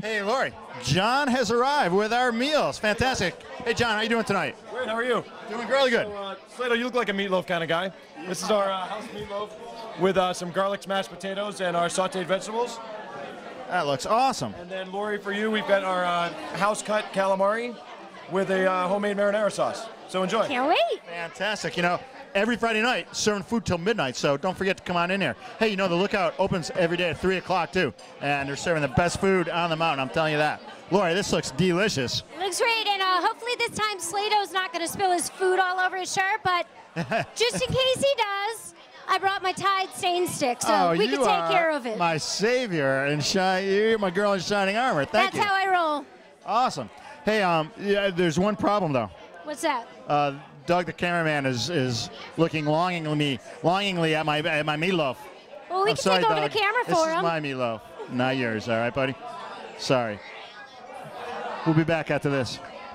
Hey, Lori. John has arrived with our meals. Fantastic. Hey, John, how you doing tonight? Great, how are you? Doing really good. So, Slato, you look like a meatloaf kind of guy. This is our house meatloaf with some garlic smashed potatoes and our sauteed vegetables. That looks awesome. And then, Lori, for you, we've got our house-cut calamari with a homemade marinara sauce. So enjoy. Can't wait. Fantastic. You know, every Friday night, serving food till midnight, so don't forget to come on in here. Hey, you know, the Lookout opens every day at 3 o'clock, too, and they're serving the best food on the mountain, I'm telling you that. Lori, this looks delicious. It looks great, and hopefully this time Slato's not going to spill his food all over his shirt, but just in case he does, I brought my Tide stain stick, so we can take care of it. My savior, and you're my girl in shining armor. Thank you. That's how I roll. Awesome. Hey, yeah, there's one problem, though. What's that? Doug, the cameraman, is looking longingly at my meatloaf. Well, we can sorry, take over Doug. the camera for This him. is my meatloaf, not yours. All right, buddy? Sorry. We'll be back after this.